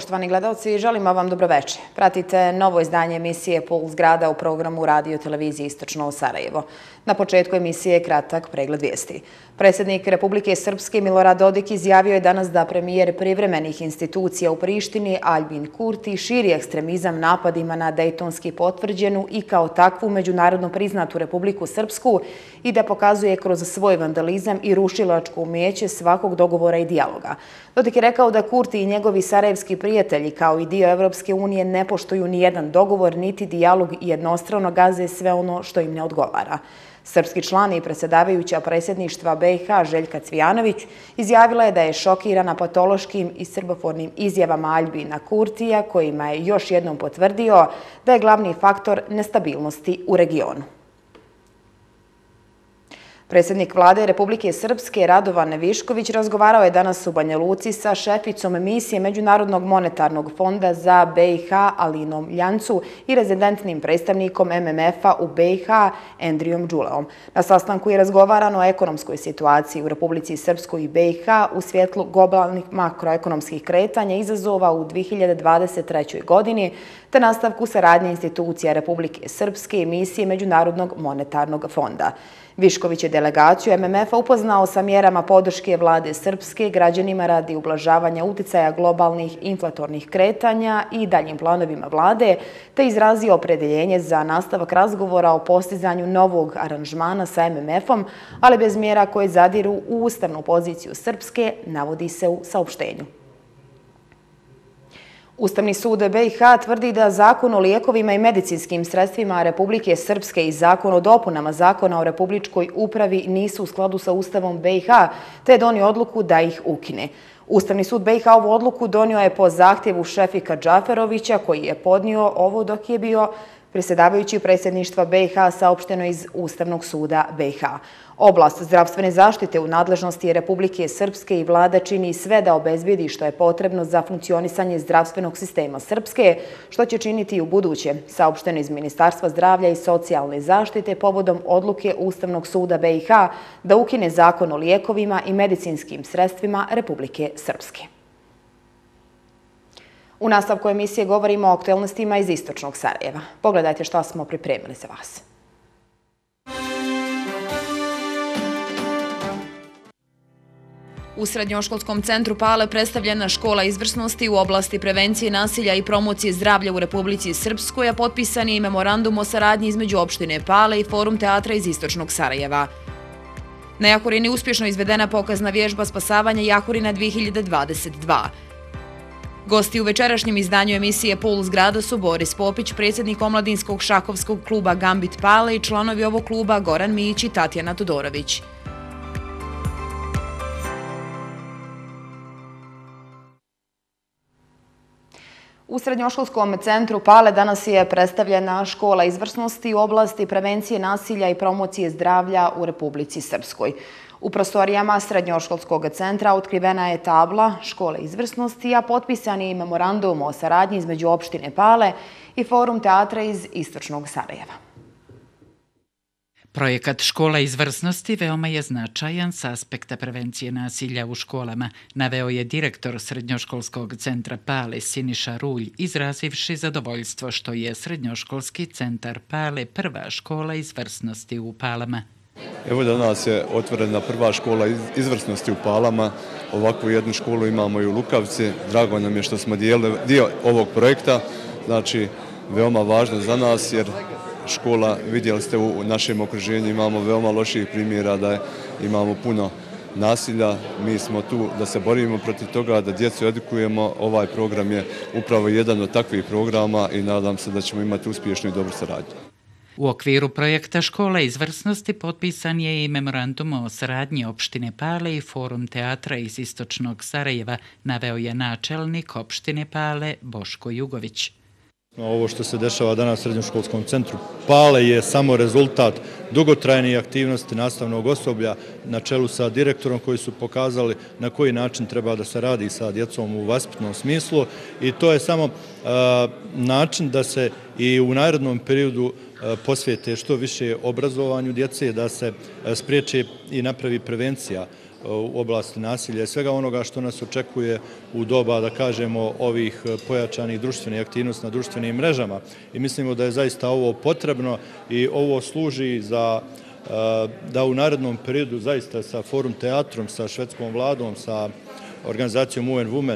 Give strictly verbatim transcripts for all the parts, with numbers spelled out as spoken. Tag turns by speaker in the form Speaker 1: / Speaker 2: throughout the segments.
Speaker 1: Poštovani gledalci, želimo vam dobroveče. Pratite novo izdanje emisije Puls grada u programu Radio televizije Istočno Sarajevo. Na početku emisije kratak pregled vijesti. Predsjednik Republike Srpske Milorad Dodik izjavio je danas da premijer privremenih institucija u Prištini Aljbin Kurti širi ekstremizam napadima na Dejtonski potvrđenu i kao takvu međunarodno priznatu Republiku Srpsku i da pokazuje kroz svoj vandalizam i rušilačko umijeće svakog dogovora i dijaloga. Dodik je rekao da Kurti i njegovi sarajevski prijatelji kao i dio Evropske unije ne poštuju ni jedan dogovor niti dijalog i jednostrano gaze sve ono što im ne odgovara. Srpski član i predsjedavajuća predsjedništva B i H Željka Cvijanović izjavila je da je šokirana patološkim i srbofornim izjavama Aljbina Kurtija, kojima je još jednom potvrdio da je glavni faktor nestabilnosti u regionu. Predsjednik vlade Republike Srpske Radovan Višković razgovarao je danas u Banja Luci sa šeficom misije Međunarodnog monetarnog fonda za B i H Alinom Ljancu i rezidentnim predstavnikom M M F-a u B i H Andrijom Đuleom. Na sastanku je razgovarano o ekonomskoj situaciji u Republici Srpskoj i B i H u svjetlu globalnih makroekonomskih kretanja i izazova u dvije hiljade dvadeset trećoj. godini, te nastavku saradnje institucija Republike Srpske i misije Međunarodnog monetarnog fonda. Višković je delegaciju M M F-a upoznao sa mjerama podrške vlade Srpske građanima radi ublažavanja uticaja globalnih inflatornih kretanja i daljim planovima vlade, te izrazio opredjeljenje za nastavak razgovora o postizanju novog aranžmana sa M M F-om, ali bez mjera koje zadiru u ustavnu poziciju Srpske, navodi se u saopštenju. Ustavni sud B i H tvrdi da Zakon o lijekovima i medicinskim sredstvima Republike Srpske i Zakon o dopunama Zakona o republičkoj upravi nisu u skladu sa Ustavom B i H, te je donio odluku da ih ukine. Ustavni sud B i H ovu odluku donio je po zahtjevu Šefika Džaferovića, koji je podnio ovo dok je bio predsjedavajući predsjedništva B i H, saopšteno iz Ustavnog suda B i H. Oblast zdravstvene zaštite u nadležnosti Republike Srpske i vlada čini sve da obezbijedi što je potrebno za funkcionisanje zdravstvenog sistema Srpske, što će činiti i u buduće, saopšteno iz Ministarstva zdravlja i socijalne zaštite povodom odluke Ustavnog suda B i H da ukine Zakon o lijekovima i medicinskim sredstvima Republike Srpske. U nastavku emisije govorimo o aktualnostima iz Istočnog Sarajeva. Pogledajte šta smo pripremili za vas. U Srednjoškolskom centru Pale predstavljena škola izvrsnosti u oblasti prevencije nasilja i promocije zdravlja u Republici Srpskoj, a potpisan je i memorandum o saradnji između opštine Pale i Forum teatra iz Istočnog Sarajeva. Na Jahorini uspješno izvedena pokazna vježba spasavanja Jahorina dvije hiljade dvadeset dva. Gosti u večerašnjem izdanju emisije Puls grada su Boris Popić, predsjednik omladinskog šahovskog kluba Gambit Pale i članovi ovog kluba Goran Mijić i Tatjana Todorović. U Srednjoškolskom centru Pale danas je predstavljena škola izvrsnosti u oblasti prevencije nasilja i promocije zdravlja u Republici Srpskoj. U prostorijama Srednjoškolskog centra otkrivena je tabla škole izvrsnosti, a potpisan je i memorandum o saradnji između opštine Pale i Forum teatra iz Istočnog Sarajeva.
Speaker 2: Projekat Škola izvrsnosti veoma je značajan s aspekta prevencije nasilja u školama, naveo je direktor Srednjoškolskog centra Pale Siniša Rulj, izrazivši zadovoljstvo što je Srednjoškolski centar Pale prva škola izvrsnosti u Palama.
Speaker 3: Evo danas je otvorena prva škola izvrsnosti u Palama. Ovakvu jednu školu imamo i u Lukavci. Drago nam je što smo dio ovog projekta. Znači, veoma važno za nas jer škola, vidjeli ste u našem okruženju, imamo veoma loših primjera da imamo puno nasilja. Mi smo tu da se borimo protiv toga, da djecu edukujemo. Ovaj program je upravo jedan od takvih programa i nadam se da ćemo imati uspješnu i dobru saradnju.
Speaker 2: U okviru projekta Škola izvrsnosti potpisan je i memorandum o saradnji opštine Pale i Forum teatra iz Istočnog Sarajeva, naveo je načelnik opštine Pale Boško Jugović.
Speaker 4: Ovo što se dešava danas u Srednjoškolskom centru Pale je samo rezultat dugotrajnih aktivnosti nastavnog osoblja na čelu sa direktorom koji su pokazali na koji način treba da se radi sa djecom u vaspitnom smislu i to je samo a, način da se i u narednom periodu a, posvijete što više obrazovanju djece, da se a, spriječi i napravi prevencija u oblasti nasilja i svega onoga što nas očekuje u doba, da kažemo, ovih pojačanih društvenih aktivnosti na društvenim mrežama. I mislimo da je zaista ovo potrebno i ovo služi za da u narednom periodu zaista sa Forum teatrom, sa švedskom vladom, sa organizacijom U N Women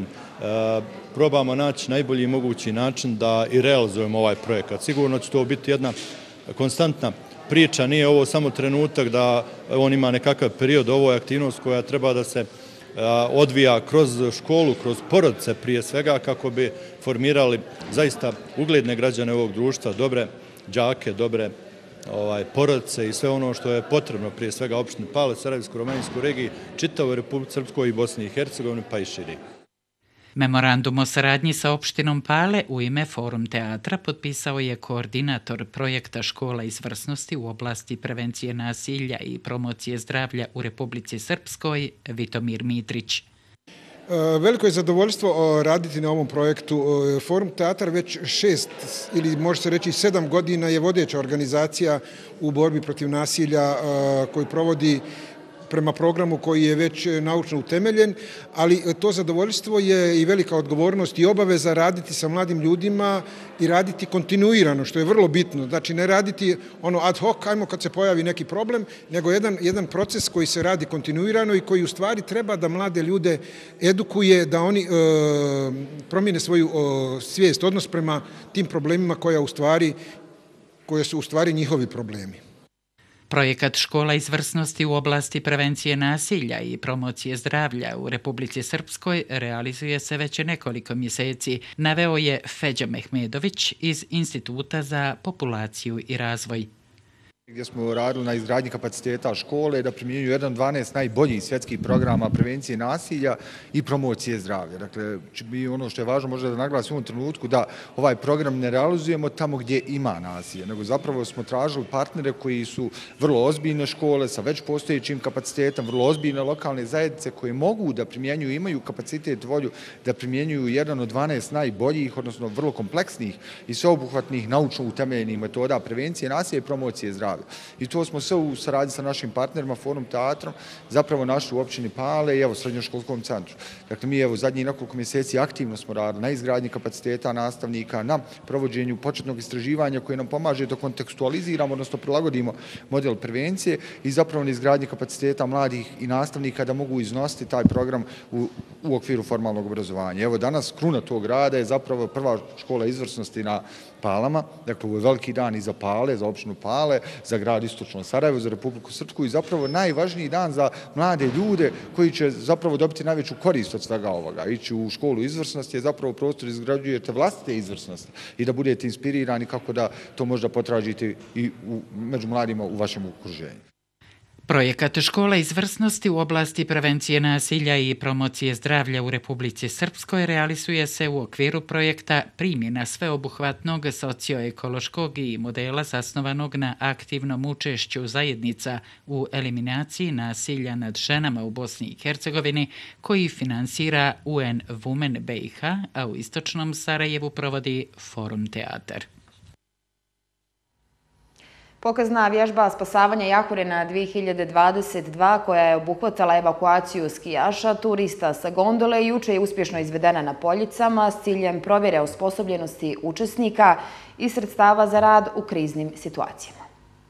Speaker 4: probamo naći najbolji mogući način da i realizujemo ovaj projekat. Sigurno će to biti jedna konstantna priča, nije ovo samo trenutak da on ima nekakav period, ovo je aktivnost koja treba da se odvija kroz školu, kroz porodice prije svega, kako bi formirali zaista ugledne građane ovog društva, dobre đake, dobre porodice i sve ono što je potrebno prije svega opštini Pale, Sarajevsko-Romanijskoj regiji, čitavoj Republici Srpskoj i Bosni i Hercegovini, pa i širi.
Speaker 2: Memorandum o saradnji sa opštinom Pale u ime Forum teatra potpisao je koordinator projekta Škola izvrsnosti u oblasti prevencije nasilja i promocije zdravlja u Republici Srpskoj, Vitomir Mitrić.
Speaker 5: Veliko je zadovoljstvo raditi na ovom projektu. Forum teatar već šest ili može se reći sedam godina je vodeća organizacija u borbi protiv nasilja koji provodi prema programu koji je već naučno utemeljen, ali to zadovoljstvo je i velika odgovornost i obaveza raditi sa mladim ljudima i raditi kontinuirano, što je vrlo bitno. Znači ne raditi ono ad hoc, ajmo kad se pojavi neki problem, nego jedan, jedan proces koji se radi kontinuirano i koji u stvari treba da mlade ljude edukuje, da oni e, promijene svoju e, svijest, odnos prema tim problemima koja u stvari, koje su u stvari njihovi problemi.
Speaker 2: Projekat Škola izvrsnosti u oblasti prevencije nasilja i promocije zdravlja u Republici Srpskoj realizuje se već nekoliko mjeseci, naveo je Feđa Mehmedović iz Instituta za populaciju i razvoj.
Speaker 6: Gdje smo radili na izgradnji kapaciteta škole da primjenjuju jedan od dvanaest najboljih svjetskih programa prevencije nasilja i promocije zdravlja. Dakle, ono što je važno možda da naglasimo u ovom trenutku da ovaj program ne realizujemo tamo gdje ima nasilja, nego zapravo smo tražili partnere koji su vrlo ozbiljne škole sa već postojećim kapacitetom, vrlo ozbiljne lokalne zajednice koje mogu da primjenjuju, imaju kapacitet, volju da primjenjuju jedan od dvanaest najboljih, odnosno vrlo kompleksnih i sveobuhvatnih naučno utemeljenih metoda prevencije nasilja i promocije zdravlja. I to smo sve u saradnji sa našim partnerima Forum teatrom zapravo našli u općini Pale i evo srednjoškolskom centru. Dakle, mi evo zadnjih nekoliko mjeseci aktivno smo radili na izgradnji kapaciteta nastavnika, na provođenju početnog istraživanja koje nam pomaže da kontekstualiziramo, odnosno prilagodimo model prevencije i zapravo na izgradnji kapaciteta mladih i nastavnika da mogu iznositi taj program u, u okviru formalnog obrazovanja. Evo danas kruna tog rada je zapravo prva škola izvrsnosti na Palama, dakle ovo je veliki dan i za Pale, za opštinu Pale, za grad Istočno Sarajevo, za Republiku Srpsku i zapravo najvažniji dan za mlade ljude koji će zapravo dobiti najveću korist od svega ovoga. Ići u školu izvrsnosti je zapravo prostor izgrađujete vlastite izvrsnosti i da budete inspirirani kako da to možda potražite i u, među mladima u vašem okruženju.
Speaker 2: Projekat Škola izvrsnosti u oblasti prevencije nasilja i promocije zdravlja u Republici Srpskoj realizuje se u okviru projekta primjena sveobuhvatnog socioekološkog i modela zasnovanog na aktivnom učešću zajednica u eliminaciji nasilja nad ženama u Bosni i Hercegovini, koji finansira U N Women B i H, a u Istočnom Sarajevu provodi Forum teatar.
Speaker 1: Pokazna vježba spasavanja Jahorina dvije hiljade dvadeset dva, koja je obuhvatala evakuaciju skijaša, turista sa gondole, juče je uspješno izvedena na Poljicama s ciljem provjere osposobljenosti učesnika i sredstava za rad u kriznim situacijama.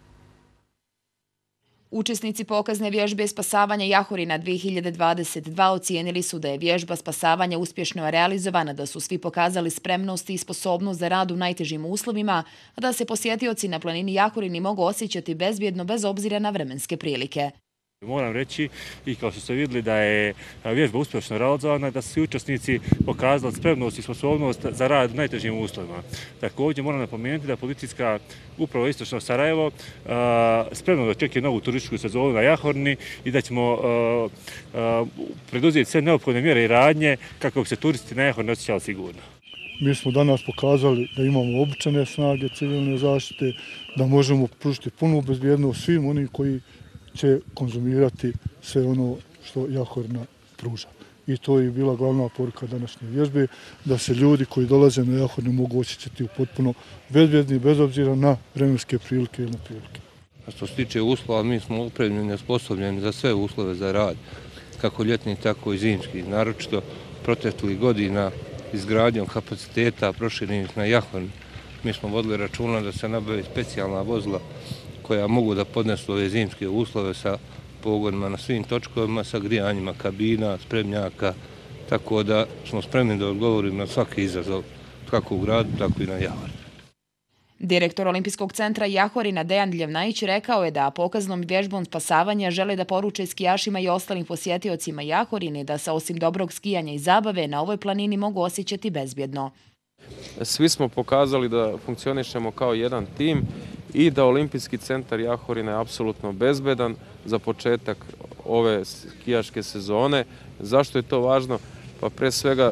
Speaker 1: Učesnici pokazne vježbe spasavanja Jahorina dvije hiljade dvadeset dva ocijenili su da je vježba spasavanja uspješno realizovana, da su svi pokazali spremnost i sposobnost za rad u najtežim uslovima, a da se posjetioci na planini Jahorini mogu osjećati bezbjedno bez obzira na vremenske prilike.
Speaker 7: Moram reći i kao što ste vidjeli da je vježba uspješno realizovana, da su svi učesnici pokazali spremnost i sposobnost za rad u najtežim uslovima. Također moram napomenuti da policijska uprava Istočno Sarajevo spremno da očekuje novu turističku sezonu na Jahorini i da ćemo preduzeti sve neophodne mjere i radnje kako bi se turisti na Jahorini osjećali sigurno.
Speaker 8: Mi smo danas pokazali da imamo obučene snage civilne zaštite, da možemo pružiti punu bezbjednost svim onim koji će konzumirati sve ono što Jahorina pruža. I to je bila glavna poruka današnje vježbe, da se ljudi koji dolaze na Jahorinu mogu osjećati u potpuno bezbjedni, bez obzira na vremenske prilike ili neprilike.
Speaker 9: Što se tiče uslova, mi smo opremljeni i osposobljeni za sve uslove za rad. kako ljetni, tako i zimski. Naročito proteklih godina izgradnjom kapaciteta proširenih na Jahorin. Mi smo vodili računa da se nabavi specijalna vozila koja mogu da podnesu ove zimske uslove sa pogonima na svim točkovima, sa grijanjima kabina, spremnjaka, tako da smo spremni da odgovorimo na svaki izazov, kako u gradu, tako i na Jahorin.
Speaker 1: Direktor Olimpijskog centra Jahorina Dejan Ljevnajić rekao je da pokaznom vježbom spasavanja žele da poruče skijašima i ostalim posjetiocima Jahorine da se osim dobrog skijanja i zabave na ovoj planini mogu osjećati bezbjedno.
Speaker 10: Svi smo pokazali da funkcionišemo kao jedan tim i da Olimpijski centar Jahorina je apsolutno bezbedan za početak ove skijaške sezone. Zašto je to važno? Pa pre svega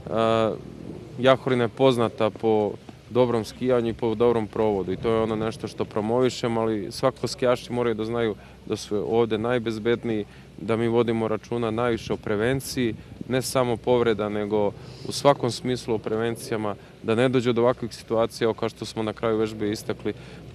Speaker 10: Jahorina je poznata po dobrom skijanju i po dobrom provodu i to je ono nešto što promovišemo, ali svako skijaši moraju da znaju da su ovdje najbezbedniji, da mi vodimo računa najviše o prevenciji, ne samo povreda, nego u svakom smislu o prevencijama, da ne dođe do ovakvih situacija, kao što smo na kraju vežbe istakli,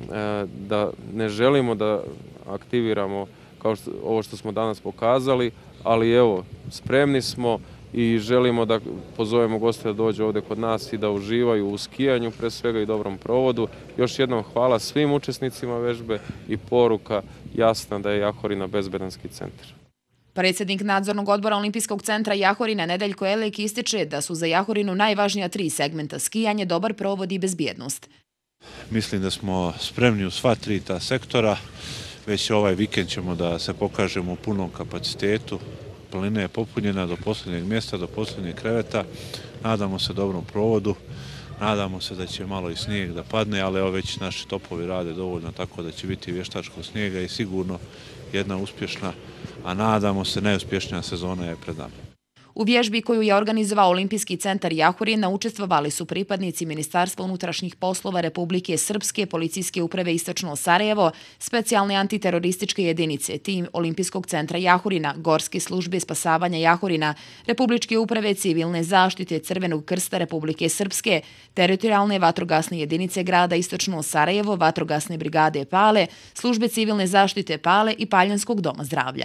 Speaker 10: da ne želimo da aktiviramo kao što, ovo što smo danas pokazali, ali evo, spremni smo i želimo da pozovemo goste da dođe ovdje kod nas i da uživaju u skijanju, pre svega i dobrom provodu. Još jednom hvala svim učesnicima vežbe i poruka jasna da je Jahorina bezbedan ski centar.
Speaker 1: Predsjednik nadzornog odbora Olimpijskog centra Jahorina Nedeljko Elek ističe da su za Jahorinu najvažnija tri segmenta: skijanje, dobar provod i bezbjednost.
Speaker 11: Mislim da smo spremni u sva tri ta sektora. Već ovaj vikend ćemo da se pokažemo u punom kapacitetu. Planina je popunjena do posljednjeg mjesta, do posljednjeg kreveta. Nadamo se dobrom provodu. Nadamo se da će malo i snijeg da padne, ali evo već naši topovi rade dovoljno tako da će biti vještačkog snijega i sigurno jedna uspješna, a nadamo se najuspješnija sezona je pred nama.
Speaker 1: U vježbi koju je organizovao Olimpijski centar Jahorina učestvovali su pripadnici Ministarstva unutrašnjih poslova Republike Srpske, Policijske uprave Istočno Sarajevo, specijalne antiterorističke jedinice, tim Olimpijskog centra Jahorina, Gorske službe spasavanja Jahorina, Republičke uprave civilne zaštite Crvenog krsta Republike Srpske, teritorijalne vatrogasne jedinice grada Istočno Sarajevo, vatrogasne brigade Pale, službe civilne zaštite Pale i Paljanskog doma zdravlja.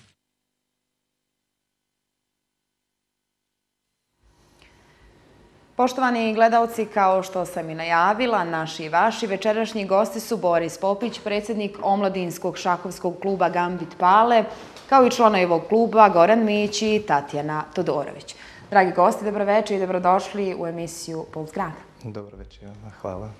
Speaker 1: Poštovani gledalci, kao što sam i najavila, naši i vaši večerašnji gosti su Boris Popić, predsjednik omladinskog šahovskog kluba Gambit Pale, kao i članovi ovog kluba Goran Mić i Tatjana Todorović. Dragi gosti, dobroveče i dobrodošli u emisiju Puls grada.
Speaker 12: Dobroveče, hvala.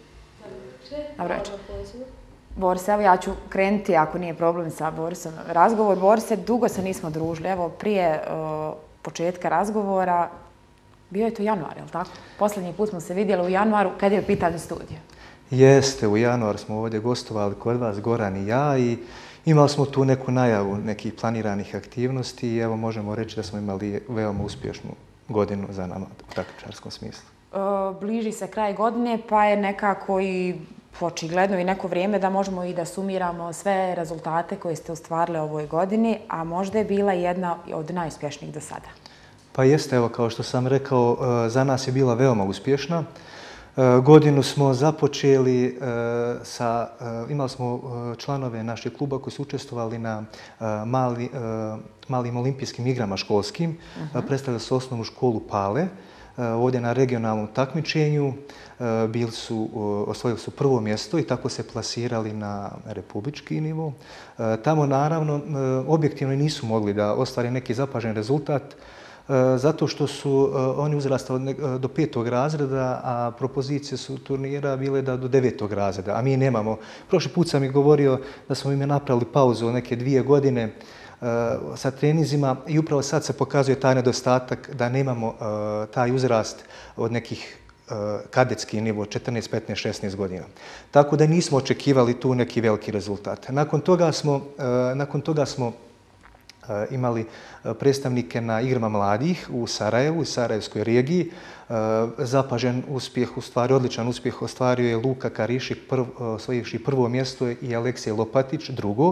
Speaker 1: Dobroveče. Boris, evo ja ću krenuti, ako nije problem sa Borisom, razgovor. Borise, dugo se nismo družili. Evo, prije početka razgovora bio je to januar, je li tako? Posljednji put smo se vidjeli u januaru, kada je u pitanju studiju.
Speaker 12: Jeste, u januaru smo ovdje gostovali kod vas, Goran i ja, i imali smo tu neku najavu nekih planiranih aktivnosti i evo možemo reći da smo imali veoma uspješnu godinu za nama u takmičarskom smislu.
Speaker 1: Bliži se kraj godine, pa je nekako i očigledno i neko vrijeme da možemo i da sumiramo sve rezultate koje ste ostvarili u ovoj godini, a možda je bila jedna od najuspješnijih do sada.
Speaker 12: Pa jeste, evo, kao što sam rekao, za nas je bila veoma uspješna. Godinu smo započeli sa, imali smo članove našeg kluba koji su učestvovali na mali, malim olimpijskim igrama školskim. Predstavili su osnovnu školu Pale, ovdje na regionalnom takmičenju. Bili su, osvojili su prvo mjesto i tako se plasirali na republički nivo. Tamo, naravno, objektivno nisu mogli da ostvare neki zapažen rezultat, zato što su oni uzrastali do petog razreda, a propozicije su turnira bile da do devetog razreda, a mi nemamo. Prošli put sam i govorio da smo im napravili pauzu neke dvije godine sa trenizima i upravo sad se pokazuje taj nedostatak da nemamo taj uzrast od nekih kadetski nivo, četrnaest, petnaest, šesnaest godina. Tako da nismo očekivali tu neki veliki rezultat. Nakon toga smo, nakon toga smo imali predstavnike na igrama mladih u Sarajevu, u Sarajevskoj regiji. Zapažen uspjeh, u stvari odličan uspjeh ostvario je Luka Karišik, osvojivši prvo mjesto, i Aleksej Lopatić drugo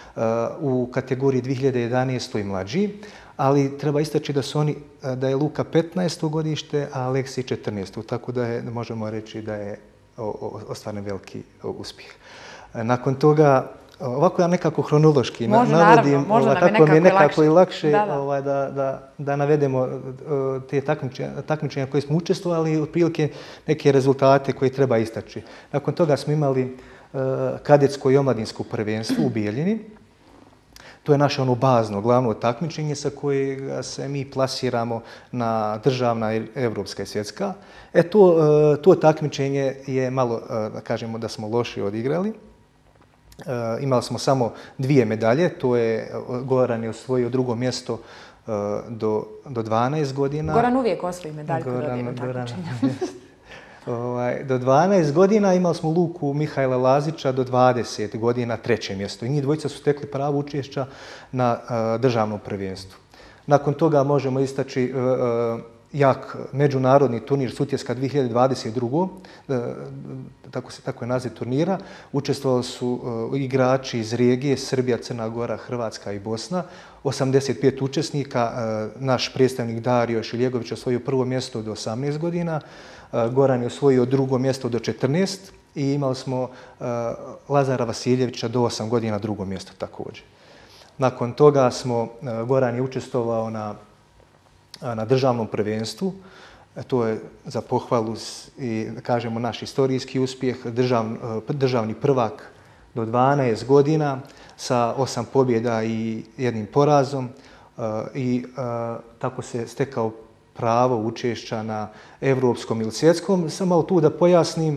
Speaker 12: u kategoriji dvije hiljade jedanaeste i mlađi, ali treba istaći da su oni, da je Luka petnaesto godište, a Aleksej četrnaesto, tako da je, možemo reći da je ostvaren veliki uspjeh. Nakon toga ovako ja nekako hronološki
Speaker 1: može,
Speaker 12: navodim,
Speaker 1: naravno, možda
Speaker 12: ovaj,
Speaker 1: nam je
Speaker 12: tako mi je
Speaker 1: nekako
Speaker 12: nekako i lakše
Speaker 1: da, da.
Speaker 12: ovaj, da, da, da navedemo te takmičenja, takmičenja koje smo učestvovali i otprilike neke rezultate koje treba istaći. Nakon toga smo imali uh, kadetsko i omladinsko prvenstvo u Bijeljini. To je naše ono bazno, glavno takmičenje sa kojega se mi plasiramo na državna, evropska i svjetska. E to, uh, to takmičenje je malo, uh, da kažemo da smo loše odigrali. Uh, imali smo samo dvije medalje, to je Goran je osvojio drugo mjesto uh, do, do dvanaest godina.
Speaker 1: Goran uvijek osvoji medalju kod
Speaker 12: Goran,
Speaker 1: odjeva takmičenja.
Speaker 12: ovaj, do dvanaest godina imali smo Luku Mihajla Lazića do dvadeset godina treće mjesto. I njih dvojica su stekli pravo učešća na uh, državnom prvenstvu. Nakon toga možemo istaći uh, uh, jak međunarodni turnir Sutjeska dvije hiljade dvadeset druge. Tako se tako je naziv turnira. Učestvovali su uh, igrači iz regije Srbija, Crna Gora, Hrvatska i Bosna. osamdeset pet učesnika. Uh, naš predstavnik Dario Šiljegović osvojio prvo mjesto do osamnaest godina. Uh, Goran je osvojio drugo mjesto do četrnaest i imali smo uh, Lazara Vasiljevića do osam godina drugo mjesto također. Nakon toga smo, uh, Goran je učestvovao na na državnom prvenstvu. To je za pohvalu i, da kažemo, naš historijski uspjeh, držav, državni prvak do dvanaest godina sa osam pobjeda i jednim porazom i tako se stekao pravo učešća na evropskom ili svjetskom. Samo malo tu da pojasnim,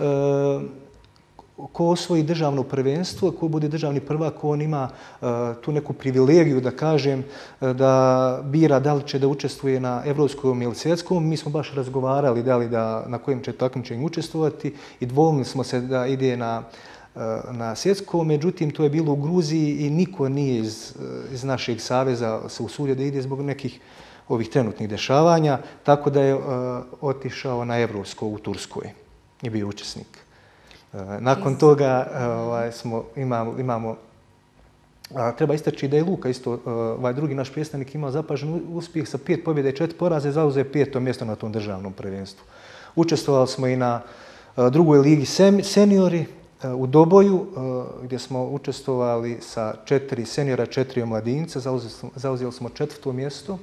Speaker 12: ko osvoji državno prvenstvo, ko bude državni prvak, on ima uh, tu neku privilegiju, da kažem, uh, da bira da li će da učestvuje na evropskom ili svjetskom. Mi smo baš razgovarali da li da, na kojem će takmičenju učestvovati i dvoumili smo se da ide na, uh, na svjetskom. Međutim, to je bilo u Gruziji i niko nije iz, iz našeg saveza se usudio da ide zbog nekih ovih trenutnih dešavanja, tako da je uh, otišao na evropsko u Turskoj i bio učesnik. Nakon toga ovaj, smo, imamo, imamo a, treba istaći da je Luka isto, ovaj drugi naš predstavnik imao zapažen uspjeh sa pet pobjeda i četiri poraze, zauzeo peto mjesto na tom državnom prvenstvu. Učestvovali smo i na a, drugoj ligi sem, seniori a, u Doboju, a, gdje smo učestvovali sa četiri seniora, četiri omladinca, zauzeli smo, zauzeli smo četvrto mjesto.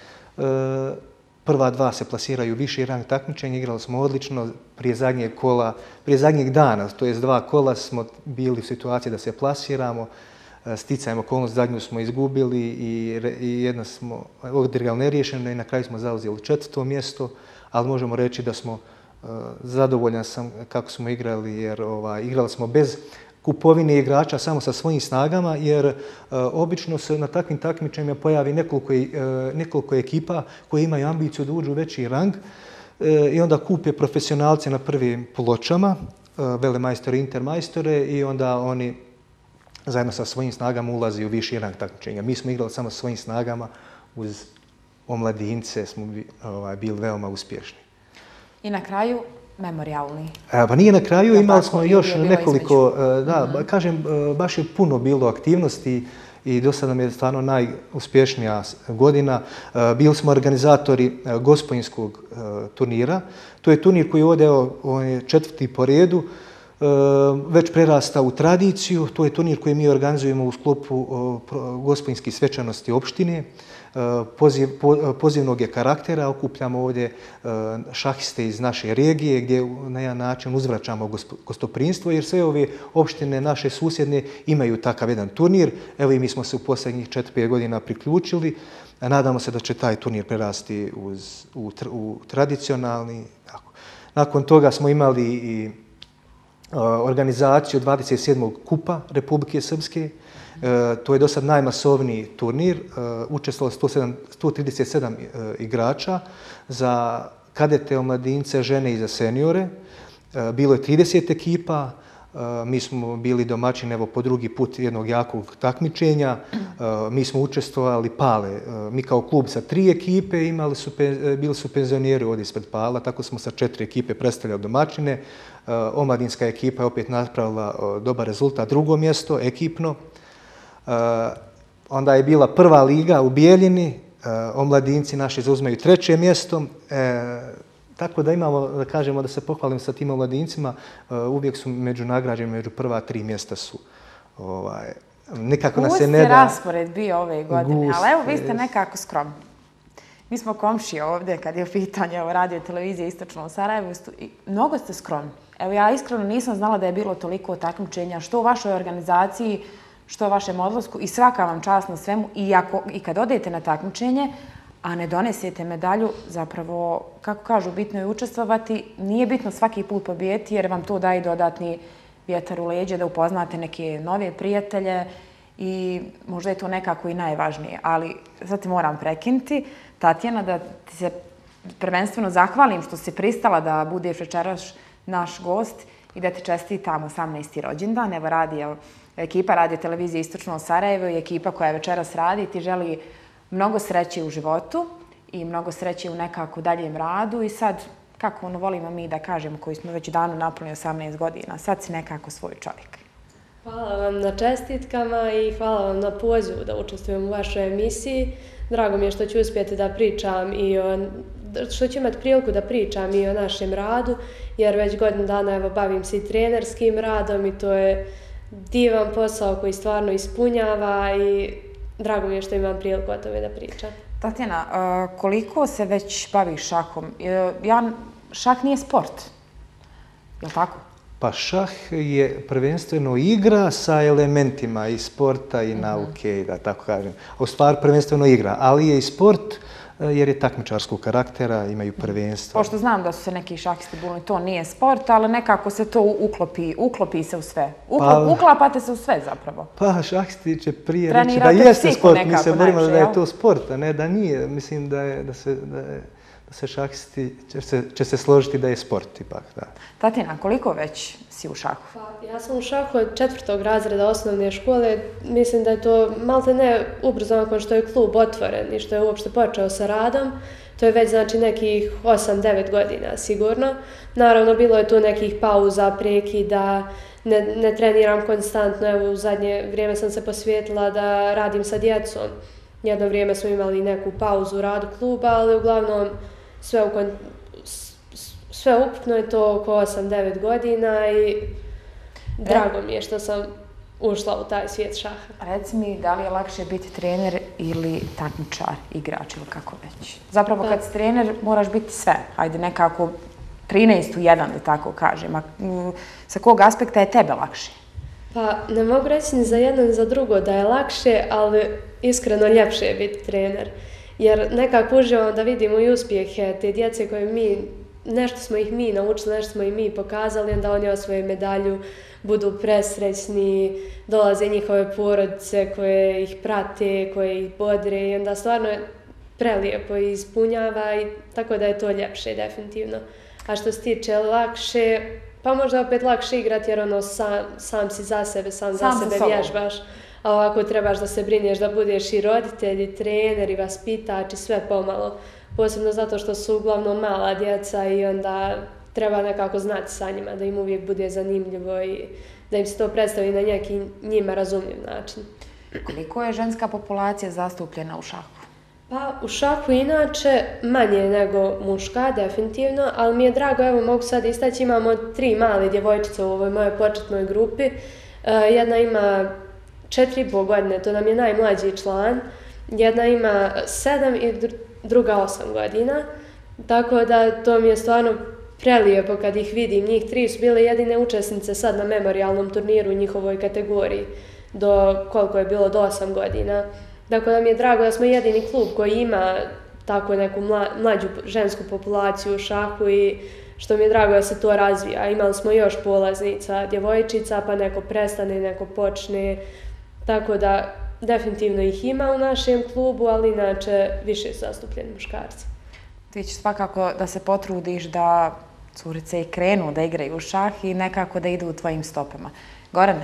Speaker 12: A, Prva dva se plasiraju viši rang takmičenja, igrali smo odlično. Prije zadnjeg kola, prije zadnjeg dana, to jest dva kola, smo bili u situaciji da se plasiramo. Sticajem okolnost, zadnju smo izgubili i, i jedna smo odigrali neriješeno i na kraju smo zauzeli četvrto mjesto, ali možemo reći da smo uh, zadovoljan sam kako smo igrali, jer ovaj, igrali smo bez kupovine igrača samo sa svojim snagama, jer uh, obično se na takvim takmičenjima pojavi nekoliko, uh, nekoliko ekipa koje imaju ambiciju da uđu u veći rang uh, i onda kupe profesionalce na prvim pločama, uh, velemajstore, intermajstore, i onda oni zajedno sa svojim snagama ulazi u viši rang takmičenja. Mi smo igrali samo sa svojim snagama, uz omladince smo ovaj, bili veoma uspješni.
Speaker 1: I na kraju memorialni.
Speaker 12: A, pa nije na kraju, ja, imali smo još nekoliko, da, mm-hmm. kažem, baš je puno bilo aktivnosti i do sada nam je stvarno najuspješnija godina. Bili smo organizatori gospodinskog turnira. To je turnir koji je ovdje, on je četvrti po redu, već prerasta u tradiciju. To je turnir koji mi organizujemo u sklopu gospodinskih svečanosti opštine. Poziv, pozivnog je karaktera, okupljamo ovdje šahiste iz naše regije gdje na jedan način uzvraćamo gostoprinstvo, jer sve ove opštine naše susjedne imaju takav jedan turnir. Evo i mi smo se u posljednjih četiri pet godina priključili. Nadamo se da će taj turnir prerasti uz, u, u tradicionalni. Tako. Nakon toga smo imali i organizaciju dvadeset sedmog kupa Republike Srpske. E, to je do sad najmasovniji turnir. E, učestvovalo sto trideset sedam e, igrača za kadete, omladince, žene i za seniore. E, bilo je trideset ekipa. E, mi smo bili domaćini evo po drugi put jednog jakog takmičenja. E, mi smo učestvovali Pale. E, mi kao klub sa tri ekipe imali su, bili su penzioneri ovdje ispred Pala, tako smo sa četiri ekipe predstavljali domaćine. E, omladinska ekipa je opet napravila e, dobar rezultat, drugo mjesto, ekipno. Uh, onda je bila prva liga u Bijeljini, uh, omladinci naši zauzmaju treće mjesto, uh, tako da imamo, da kažemo, da se pohvalim sa tim omladincima, uh, uvijek su među nagrađeni, među prva tri mjesta su Nikako nas
Speaker 1: se
Speaker 12: se
Speaker 1: ne
Speaker 12: ne
Speaker 1: da... Gust je raspored bio ove godine, ali evo vi ste nekako skromni. Mi smo komšije ovdje kad je u pitanju radio i televizije Istočno u Sarajevu. Mnogo ste skromni. Evo ja iskreno nisam znala da je bilo toliko takmičenja, što u vašoj organizaciji, što u vašem odlasku i svaka vam čast na svemu. I kad odete na takmičenje, a ne donesete medalju, zapravo, kako kažu, bitno je učestvovati. Nije bitno svaki put pobijeti jer vam to daje dodatni vjetar u leđe, da upoznate neke nove prijatelje i možda je to nekako i najvažnije. Ali sad te moram prekinuti, Tatjana, da ti se prvenstveno zahvalim što si pristala da budeš večeras naš gost i da ti čestitam osamnaesti rođendan. Evo radio, ekipa Radio Televizije Istočno Sarajevo i ekipa koja večeras radi ti želi mnogo sreće u životu i mnogo sreće u nekako daljem radu i sad, kako ono volimo mi da kažemo, koji smo već davno napunili osamnaest godina, sad si nekako svoj čovjek.
Speaker 13: Hvala vam na čestitkama i hvala vam na pozivu da učestvujem u vašoj emisiji. Drago mi je što ću uspjeti da pričam i o, što ću imati priliku da pričam i o našem radu, jer već godinu dana evo, bavim se i trenerskim radom i to je divan posao koji stvarno ispunjava i drago mi je što imam priliku o tome da pričam.
Speaker 1: Tatjana, koliko se već baviš šahom? Ja, šah nije sport, je li tako?
Speaker 12: Pa šah je prvenstveno igra sa elementima i sporta i nauke, i da tako kažem. U stvari prvenstveno igra, ali je i sport jer je takmičarskog karaktera, imaju prvenstvo.
Speaker 1: Pošto znam da su se neki šahisti bunili, to nije sport, ali nekako se to uklopi, uklopi se u sve. Uklop, uklapate se u sve zapravo.
Speaker 12: Pa šahisti će prije reći da jeste sport, mi se borimo da je to sport, a ne da nije. Mislim da je, da se, da je, da se šahisti, će se, će se složiti da je sport ipak, da.
Speaker 1: Tatjana, koliko već si u šahu?
Speaker 13: Pa, ja sam u šahu od četvrtog razreda osnovne škole. Mislim da je to malte ne ubrzo nakon što je klub otvoren i što je uopšte počeo sa radom. To je već znači nekih osam devet godina sigurno. Naravno, bilo je tu nekih pauza, prekida, ne, ne treniram konstantno. Evo, u zadnje vrijeme sam se posvetila da radim sa djecom. Jedno vrijeme smo imali neku pauzu u radu kluba, ali uglavnom sve, u kon... sve ukupno je to oko osam devet godina i drago mi je što sam ušla u taj svijet šaha.
Speaker 1: Reci mi, da li je lakše biti trener ili takmičar, igrač ili kako već? Zapravo kad si trener moraš biti sve, ajde nekako trinaest u jedan da tako kažem. A sa kog aspekta je tebe lakše?
Speaker 13: Pa ne mogu reći ni za jedno ni za drugo da je lakše, ali iskreno ljepše je biti trener. Jer nekako uživam da vidimo i uspjehe te djece koje mi, nešto smo ih mi naučili, nešto smo ih mi pokazali, onda oni osvoje medalju, budu presrećni, dolaze njihove porodice koje ih prate, koje ih bodre i onda stvarno je prelijepo i ispunjava i tako da je to ljepše definitivno. A što se tiče lakše, pa možda opet lakše igrati jer ono sam, sam si za sebe, sam, sam za sebe vježbaš. A ovako trebaš da se brinješ da budeš i roditelj, i trener, i vaspitač i sve pomalo. Posebno zato što su uglavnom mala djeca i onda treba nekako znati sa njima, da im uvijek bude zanimljivo i da im se to predstavi na neki njima razumljiv način.
Speaker 1: Koliko je ženska populacija zastupljena u šahu?
Speaker 13: Pa u šahu inače manje nego muška, definitivno, ali mi je drago, evo mogu sad istaći, imamo tri male djevojčice u ovoj mojoj početnoj grupi. Jedna ima četiri i pol godine, to nam je najmlađi član. Jedna ima sedam i druga osam godina. Tako da to mi je stvarno prelijepo kad ih vidim. Njih tri su bile jedine učesnice sad na memorialnom turniru u njihovoj kategoriji. Do koliko je bilo, do osam godina. Dakle, nam je drago da smo jedini klub koji ima tako neku mla, mlađu žensku populaciju u šahu i što mi je drago da se to razvija. Imali smo još polaznica djevojčica, pa neko prestane, neko počne. Tako da definitivno ih ima u našem klubu, ali inače više su zastupljeni muškarci.
Speaker 1: Ti ćeš svakako da se potrudiš da curice i krenu da igraju u šah i nekako da idu u tvojim stopama. Gorane,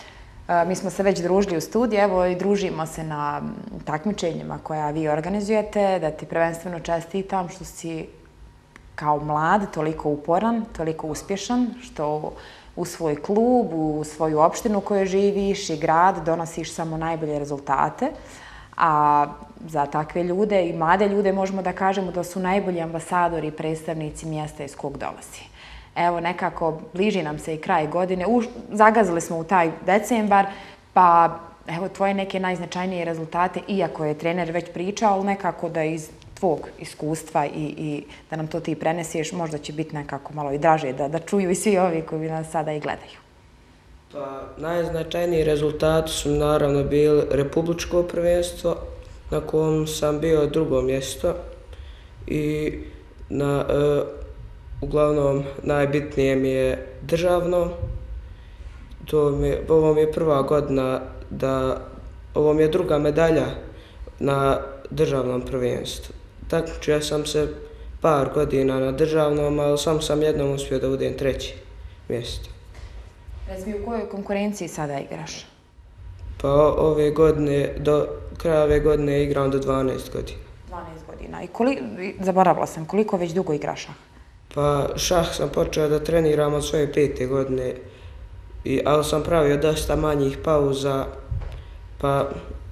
Speaker 1: mi smo se već družili u studiju, evo i družimo se na takmičenjima koja vi organizujete, da ti prvenstveno čestitam što si kao mlad toliko uporan, toliko uspješan, što u svoj klub, u svoju opštinu u kojoj živiš i grad donosiš samo najbolje rezultate. A za takve ljude i mlade ljude možemo da kažemo da su najbolji ambasadori i predstavnici mjesta iz kog dolazi. Evo nekako bliži nam se i kraj godine, zagazili smo u taj decembar, Pa evo tvoje neke najznačajnije rezultate, iako je trener već pričao, ali nekako da iz tvog iskustva i, i da nam to ti preneseš, možda će biti nekako malo i draže da, da čuju i svi ovi koji nas sada i gledaju.
Speaker 14: Pa, najznačajniji rezultati su naravno bili republičko prvenstvo, na kom sam bio drugo mjesto i na, e, uglavnom najbitnije mi je državno. To mi, ovo mi je prva godina da, ovo mi je druga medalja na državnom prvenstvu. Takmičio sam se par godina na državnom, ali sam sam jednom uspio da budem treći mjesto.
Speaker 1: Reci mi, u kojoj konkurenciji sada igraš?
Speaker 14: Pa ove godine, do kraja ove godine igram do dvanaest godina.
Speaker 1: dvanaest godina. I koliko, zaboravila sam, koliko već dugo igraš šah?
Speaker 14: Pa šah sam počeo da treniram od svoje pete godine, i, ali sam pravio dosta manjih pauza, pa,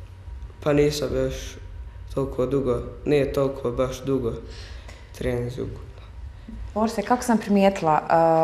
Speaker 14: pa nisam još toliko dugo, nije toliko baš dugo treningu.
Speaker 1: Borse, kako sam primijetila,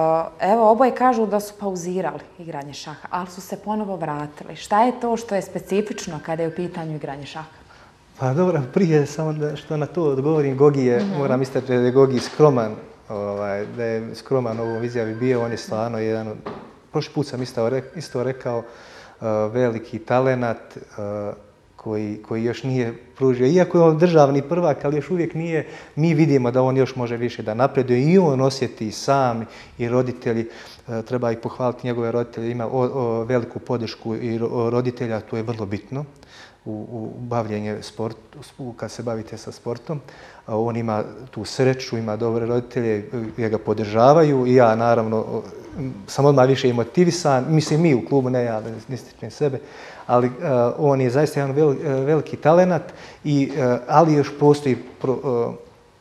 Speaker 1: evo oboje kažu da su pauzirali igranje šaha, ali su se ponovo vratili. Šta je to što je specifično kada je u pitanju igranje šaha?
Speaker 12: Pa dobro, prije samo da što na to odgovorim, Gogi je, mm-hmm. moram istaći da je Gogi skroman, ovaj, da je skroman u ovom izjavi bio, on je stvarno jedan od, prošli put sam isto, isto rekao, uh, veliki talenat, uh, Koji, koji još nije pružio. Iako je on državni prvak, ali još uvijek nije, mi vidimo da on još može više da napreduje i on osjeti sam i roditelji, e, treba i pohvaliti njegove roditelje, ima o, o, veliku podršku i ro, roditelja, to je vrlo bitno u, u bavljenje sportu, kad se bavite sa sportom. A on ima tu sreću, ima dobre roditelje, jer ga podržavaju i ja naravno sam odmah više i motivisan, mislim mi u klubu, ne ja, da ne stičem sebe, ali uh, on je zaista jedan vel, uh, veliki talenat, i, uh, ali još postoji pro, uh,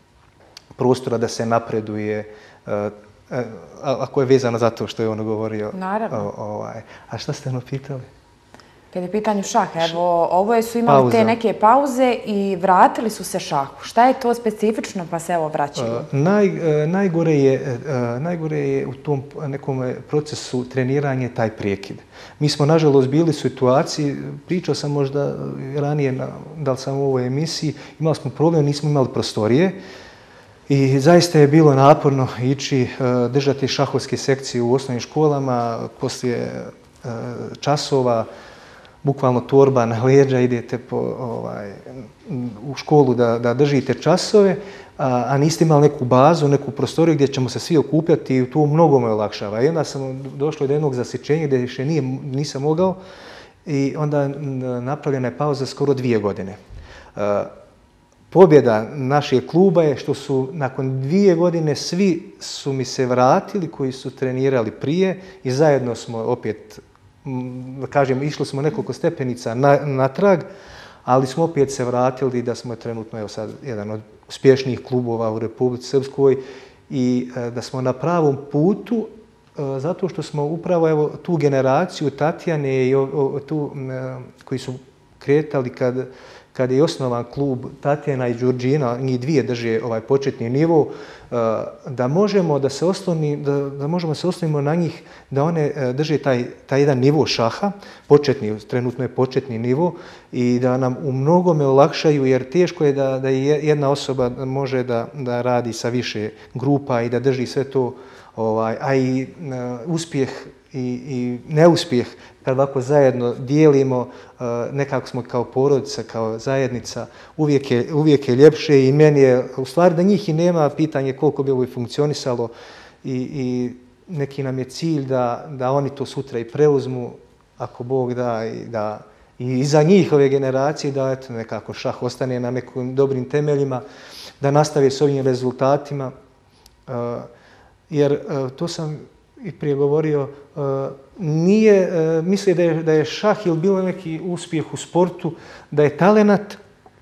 Speaker 12: prostora da se napreduje, uh, uh, ako je vezano za to što je on govorio.
Speaker 1: Naravno.
Speaker 12: Uh, ovaj. A šta ste ono pitali?
Speaker 1: Kada je pitanje šaha, evo, ovo su imali Pauza. te neke pauze i vratili su se šahu. Šta je to specifično pa se evo vraćaju?
Speaker 12: Uh, naj, uh, najgore, je, uh, najgore je u tom nekom procesu treniranja taj prekid. Mi smo, nažalost, bili u situaciji, pričao sam možda ranije, na, da li sam u ovoj emisiji, imali smo problem, nismo imali prostorije i zaista je bilo naporno ići, uh, držati šahovske sekcije u osnovnim školama, poslije uh, časova, bukvalno torba na leđa, idete po, ovaj, u školu da, da držite časove, a, a niste imali neku bazu, neku prostoriju gdje ćemo se svi okupljati i to mnogo me olakšava. I onda sam došlo do jednog zasjećenja gdje više nije, nisam mogao i onda napravljena je pauza skoro dvije godine. A, pobjeda našeg kluba je što su nakon dvije godine svi su mi se vratili koji su trenirali prije i zajedno smo opet, da kažem, išli smo nekoliko stepenica natrag, ali smo opet se vratili da smo trenutno, evo sad, jedan od uspješnijih klubova u Republici Srpskoj i da smo na pravom putu, zato što smo upravo evo, tu generaciju Tatjane i o, o, tu, koji su kretali kad, kad je osnovan klub Tatjana i Đurđina, njih dvije drže ovaj početni nivo, da možemo da se osloni, da, da možemo se oslonimo na njih, da one drže taj, taj jedan nivo šaha, početni, trenutno je početni nivo, i da nam u mnogome olakšaju, jer teško je da, da jedna osoba može da, da radi sa više grupa i da drži sve to, ovaj, a i uh, uspjeh i, i neuspjeh, kad ovako zajedno dijelimo, uh, nekako smo kao porodica, kao zajednica, uvijek je, uvijek je ljepše i meni je, u stvari da njih i nema, pitanje koliko bi ovo i funkcionisalo i, i neki nam je cilj da, da oni to sutra i preuzmu, ako Bog da, i da i za njihove generacije da eto, nekako šah ostane na nekim dobrim temeljima, da nastave s ovim rezultatima. Uh, jer uh, to sam i prije govorio, uh, nije, uh, misli da je, da je šah ili bilo neki uspjeh u sportu, da je talenat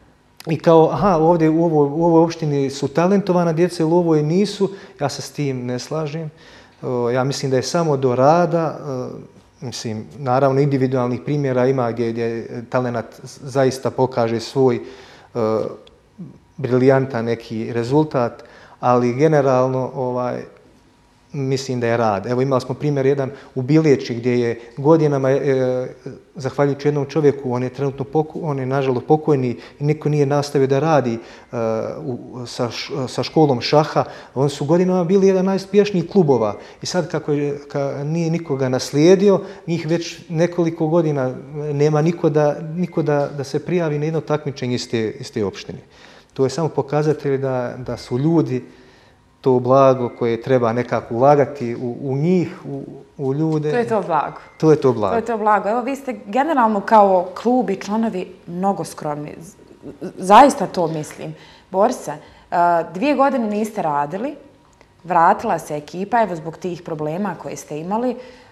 Speaker 12: i kao, aha, ovdje u ovoj, u ovoj opštini su talentovana djeca ili u ovoj nisu, ja se s tim ne slažem. Uh, ja mislim da je samo do rada, uh, mislim, naravno individualnih primjera ima gdje, gdje talenat zaista pokaže svoj uh, briljantan neki rezultat, ali generalno ovaj, mislim da je rad. Evo imali smo primjer jedan u Bileći gdje je godinama, e, zahvaljujući jednom čovjeku, on je trenutno poku, on je nažalost pokojni i niko nije nastavio da radi e, u, sa, sa školom šaha. Oni su godinama bili jedan najuspješnijih klubova i sad kako je, ka, nije nikoga naslijedio, njih već nekoliko godina nema niko da, niko da, da se prijavi na jedno takmičenje iz te, iz te opštine. To je samo pokazatelj da, da su ljudi to blago koje treba nekako ulagati u, u njih, u, u ljude.
Speaker 1: To je to blago.
Speaker 12: To je to blago.
Speaker 1: To je to blago. Evo, vi ste generalno kao klub i članovi mnogo skromni. Zaista to mislim. Borse, dvije godine niste radili, vratila se ekipa, evo zbog tih problema koje ste imali,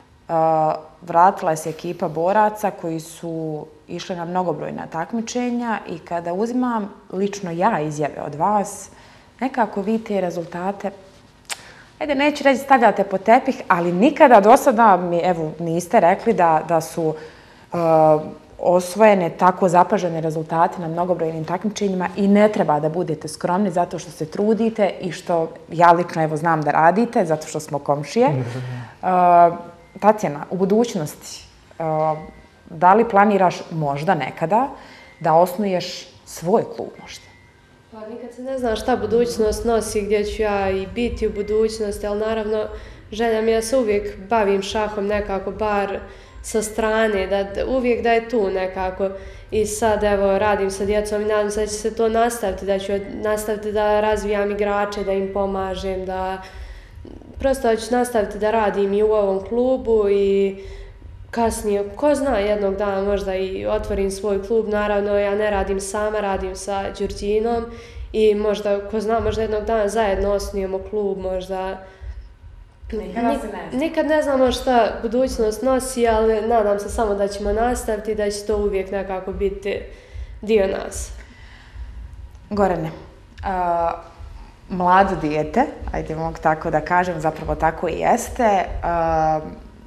Speaker 1: vratila se ekipa boraca koji su išli na mnogobrojna takmičenja i kada uzimam lično ja izjave od vas, nekako vi te rezultate, ajde, neću reći stavljate po tepih, ali nikada do sada mi, evo, niste rekli da, da su uh, osvojene tako zapažene rezultate na mnogobrojnim takmičenjima i ne treba da budete skromni zato što se trudite i što ja lično, evo, znam da radite, zato što smo komšije. Uh, Tatjana, u budućnosti, uh, da li planiraš možda nekada da osnuješ svoj klub možda?
Speaker 13: Pa nikad se ne zna šta budućnost nosi, gdje ću ja i biti u budućnosti, ali naravno želja mi ja se uvijek bavim šahom nekako, bar sa strane, da uvijek da je tu nekako. I sad evo radim sa djecom i nadam se da će se to nastaviti, da ću nastaviti da razvijam igrače, da im pomažem, da prosto da ću nastaviti da radim i u ovom klubu i kasnije, ko zna, jednog dana možda i otvorim svoj klub. Naravno, ja ne radim sama, radim sa Đurđinom i možda, ko zna, možda jednog dana zajedno osnujemo klub, možda...
Speaker 1: Nikada se ne zna.
Speaker 13: Nikad ne znamo šta budućnost nosi, ali nadam se samo da ćemo nastaviti i da će to uvijek nekako biti dio nas.
Speaker 1: Gorane, uh, mlado dijete, ajde mogu tako da kažem, zapravo tako i jeste, uh,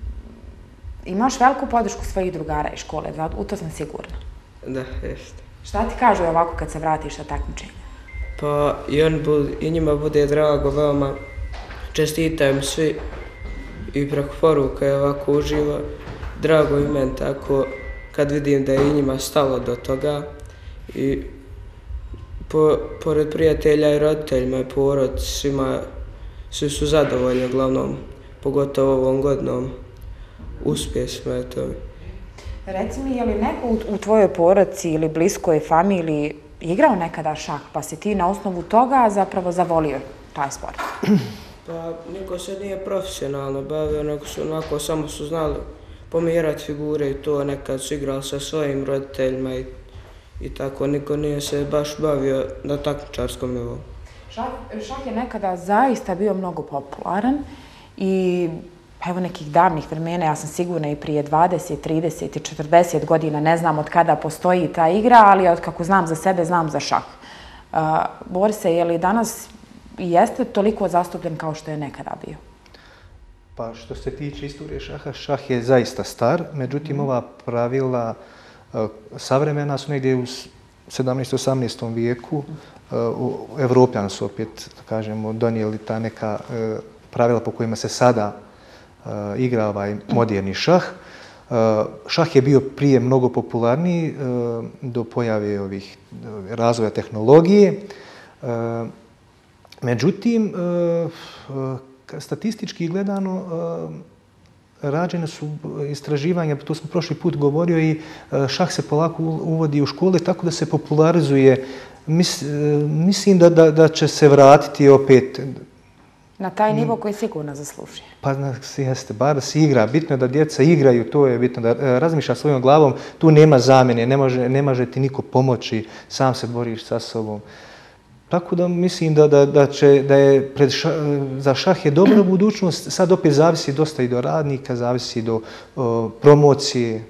Speaker 1: imaš veliku podršku svojih drugara iz škole, u to sam sigurna.
Speaker 14: Da, jeste.
Speaker 1: Šta ti kažu ovako kad se vratiš na takmičenje?
Speaker 14: Pa i, on bud, i njima bude drago, veoma čestitam svi i preko poruka je ovako uživo. Drago i meni tako kad vidim da je i njima stalo do toga. I po, pored prijatelja i roditeljima i porod, svima, svi su zadovoljni, uglavnom, pogotovo ovom godinom uspjesima je to.
Speaker 1: Reci mi, je li neko u, u tvojoj porodci ili bliskoj familiji igrao nekada šah, pa si ti na osnovu toga zapravo zavolio taj sport?
Speaker 14: Pa niko se nije profesionalno bavio, nego su onako samo su znali pomjerati figure i to, nekad su igrali sa svojim roditeljima i, i tako, niko nije se baš bavio na takmičarskom nivou.
Speaker 1: Šah, šah je nekada zaista bio mnogo popularan i evo nekih davnih vremena, ja sam sigurna i prije dvadeset, trideset i četrdeset godina, ne znam od kada postoji ta igra, ali od kako znam za sebe, znam za šah. Uh, Borse, je li danas jeste toliko zastupljen kao što je nekada bio?
Speaker 12: Pa što se tiče istorije šaha, šah je zaista star, međutim mm. ova pravila uh, savremena su negdje u sedamnaestom osamnaestom vijeku. Uh, Evropljani su opet, da kažemo, donijeli ta neka uh, pravila po kojima se sada uh, igra ovaj moderni šah. Uh, šah je bio prije mnogo popularniji uh, do pojave ovih uh, razvoja tehnologije. Uh, Međutim, statistički gledano, rađene su istraživanja, to smo prošli put govorio, i šah se polako uvodi u škole tako da se popularizuje. Mislim da, da, da će se vratiti opet
Speaker 1: na taj nivo koji sigurno zaslužuje.
Speaker 12: Pa jeste, bar da se igra. Bitno je da djeca igraju, to je bitno, da razmišlja svojom glavom. Tu nema zamjene, ne može, ne može ti niko pomoći, sam se boriš sa sobom. Tako da mislim da, da, da, će, da je pred ša, za šah je dobra budućnost, sad opet zavisi dosta i do radnika, zavisi do o, promocije.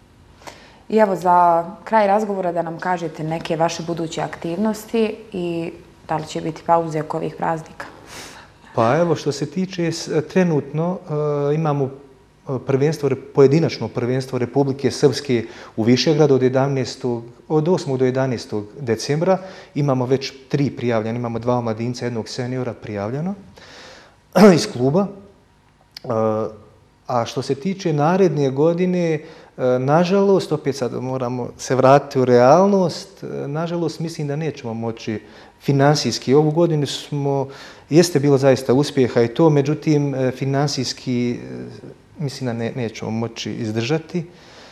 Speaker 1: I evo za kraj razgovora da nam kažete neke vaše buduće aktivnosti i da li će biti pauze oko ovih praznika?
Speaker 12: Pa evo što se tiče, trenutno uh, imamo prvenstvo, pojedinačno prvenstvo Republike Srpske u Višegradu od, jedanaestog od osmog do jedanaestog decembra. Imamo već tri prijavljena, imamo dva omladinca, jednog seniora prijavljeno iz kluba. A što se tiče naredne godine, nažalost, opet sad moramo se vratiti u realnost, nažalost mislim da nećemo moći finansijski. Ovu godinu smo, jeste bilo zaista uspjeha i to, međutim finansijski mislim da ne, nećemo moći izdržati.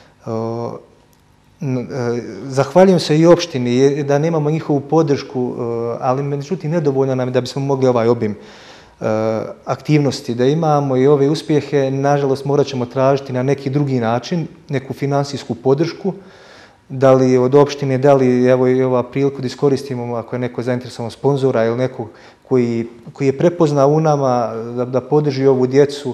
Speaker 12: Zahvaljujem se i opštini da nemamo njihovu podršku, ali međutim nedovoljno nam je da bismo mogli ovaj obim aktivnosti da imamo i ove uspjehe. Nažalost morat ćemo tražiti na neki drugi način, neku finansijsku podršku, da li od opštine, da li evo i ova priliku da iskoristimo ako je neko zainteresovan sponzora ili neko koji, koji je prepoznao u nama da, da podrži ovu djecu.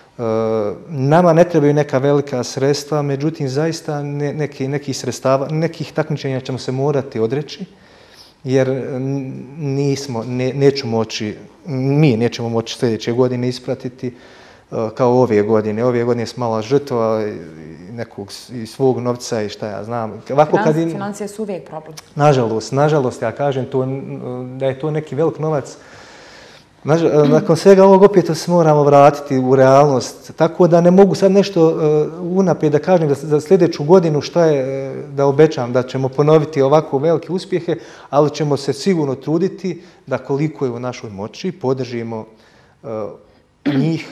Speaker 12: Nama ne trebaju neka velika sredstva, međutim zaista ne, neki, nekih sredstava, nekih takmičenja ćemo se morati odreći, jer nismo, ne, neću moći, mi nećemo moći sljedeće godine ispratiti kao ove godine. Ove godine je mala žrtva nekog i svog novca i šta ja znam.
Speaker 1: Ovako, kad im... Financije su uvijek problem.
Speaker 12: Nažalost, nažalost, ja kažem to, da je to neki velik novac. Nakon svega ovog opet se moramo vratiti u realnost, tako da ne mogu sad nešto unaprijed da kažem da za sljedeću godinu šta je da obećam da ćemo ponoviti ovako velike uspjehe, ali ćemo se sigurno truditi da koliko je u našoj moći podržimo njih,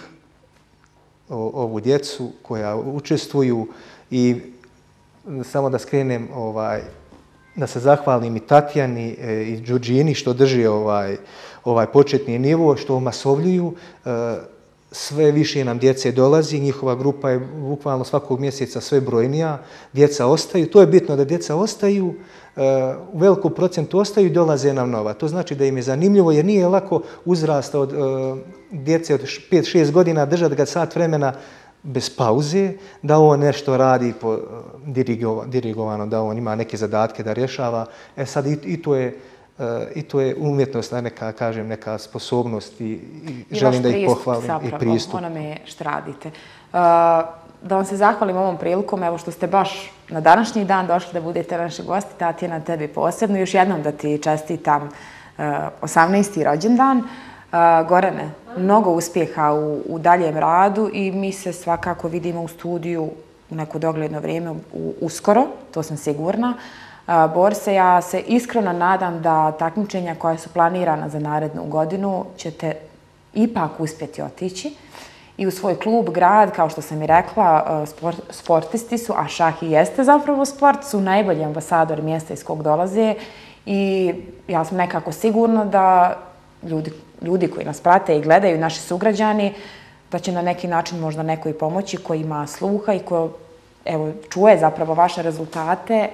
Speaker 12: ovu djecu koja učestvuju i samo da skrenem, ovaj, da se zahvalim i Tatjani i Đurđini što drži ovaj, ovaj početni nivo, što omasovljuju. Sve više nam djece dolazi, njihova grupa je bukvalno svakog mjeseca sve brojnija, djeca ostaju. To je bitno da djeca ostaju, u velikom procentu ostaju i dolaze nam nova. To znači da im je zanimljivo jer nije lako uzrasta od djece od pet šest godina, držati ga sat vremena bez pauze, da on nešto radi po dirigovano, da on ima neke zadatke da rješava. E sad i, i to je i to je umjetnost, neka, kažem, neka sposobnost i, i želim da ih pohvalim
Speaker 1: zapravo,
Speaker 12: i pristup.
Speaker 1: Onome što radite. Uh, da vam se zahvalim ovom prilikom, evo što ste baš na današnji dan došli da budete naši gosti, Tatjana, tebi posebno. Još jednom da ti čestitam uh, osamnaesti rođendan. Uh, Gorane, mnogo uspjeha u, u daljem radu i mi se svakako vidimo u studiju u neko dogledno vrijeme u, uskoro, to sam sigurna. Borse, ja se iskreno nadam da takmičenja koja su planirana za narednu godinu ćete ipak uspjeti otići i u svoj klub, grad, kao što sam i rekla, sport, sportisti su, a šah i jeste zapravo sport, su najbolji ambasadori mjesta iz kog dolaze i ja sam nekako sigurna da ljudi, ljudi koji nas prate i gledaju, naši sugrađani, da će na neki način možda neko i pomoći koji ima sluha i ko evo, čuje zapravo vaše rezultate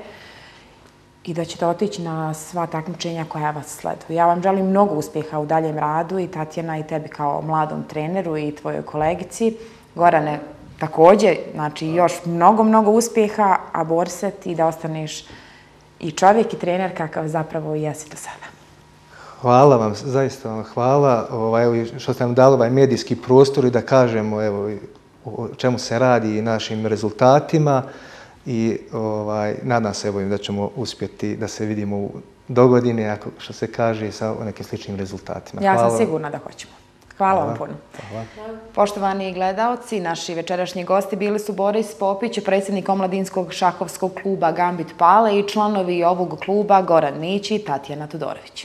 Speaker 1: i da ćete otići na sva takmičenja koja vas sleduju. Ja vam želim mnogo uspjeha u daljem radu i Tatjana i tebi kao mladom treneru i tvojoj kolegici. Gorane, također, znači još mnogo, mnogo uspjeha, a Borse ti da ostaneš i čovjek i trener kakav zapravo i jesi do sada.
Speaker 12: Hvala vam, zaista vam hvala ovaj, evo, što ste nam dali ovaj medijski prostor i da kažemo evo, o čemu se radi i našim rezultatima. I ovaj, nadam se evo, da ćemo uspjeti da se vidimo u dogodine, ako što se kaže, sa nekim sličnim rezultatima.
Speaker 1: Ja sam sigurna da hoćemo. Hvala, Hvala. vam puno.
Speaker 12: Hvala.
Speaker 1: Poštovani gledaoci, naši večerašnji gosti bili su Boris Popić, predsjednik omladinskog šahovskog kluba Gambit Pale i članovi ovog kluba Goran Mić i Tatjana Todorović.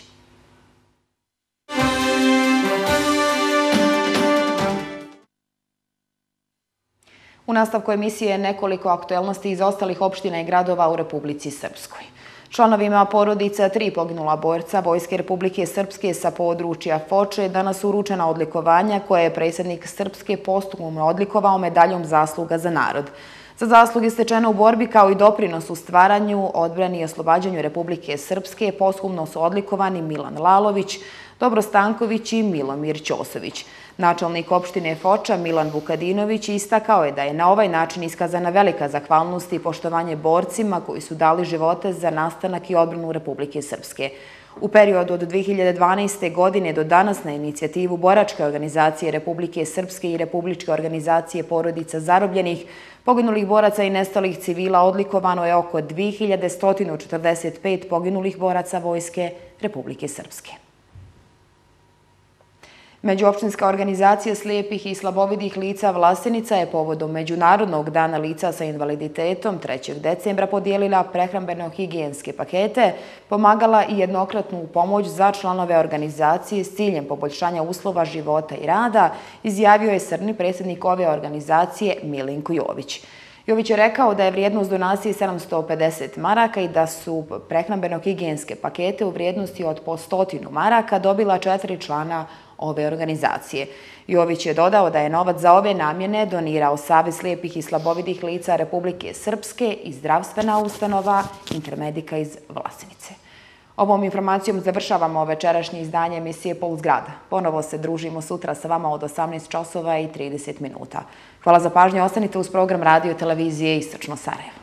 Speaker 1: U nastavku emisije nekoliko aktuelnosti iz ostalih opština i gradova u Republici Srpskoj. Članovima porodica tri poginula borca Vojske Republike Srpske sa područja Foče danas su uručena odlikovanja koje je predsjednik Srpske posthumno odlikovao medaljom zasluga za narod. Za zasluge stečene u borbi kao i doprinos u stvaranju, odbrani i oslobađanju Republike Srpske posthumno su odlikovani Milan Lalović, Dobro Stanković i Milomir Ćosović. Načelnik opštine Foča Milan Vukadinović istakao je da je na ovaj način iskazana velika zahvalnost i poštovanje borcima koji su dali živote za nastanak i odbranu Republike Srpske. U periodu od dve hiljade dvanaeste. godine do danas na inicijativu Boračke organizacije Republike Srpske i Republičke organizacije porodica zarobljenih, poginulih boraca i nestalih civila odlikovano je oko dve hiljade sto četrdeset pet poginulih boraca Vojske Republike Srpske. Međuopštinska organizacija slijepih i slabovidih lica Vlasenica je povodom Međunarodnog dana lica sa invaliditetom trećeg decembra podijelila prehrambeno-higijenske pakete, pomagala i jednokratnu pomoć za članove organizacije s ciljem poboljšanja uslova života i rada, izjavio je srni predsjednik ove organizacije Milinko Jović. Jović je rekao da je vrijednost donacije sedamsto pedeset maraka i da su prehrambeno-higijenske pakete u vrijednosti od po stotinu maraka dobila četiri člana ove organizacije. Jović je dodao da je novac za ove namjene donirao Savez slijepih i slabovidih lica Republike Srpske i zdravstvena ustanova Intermedika iz Vlasenice. Ovom informacijom završavamo večerašnje izdanje emisije Puls grada. Ponovo se družimo sutra sa vama od osamnaest časova i trideset minuta. Hvala za pažnju, ostanite uz program radio televizije Istočno Sarajevo.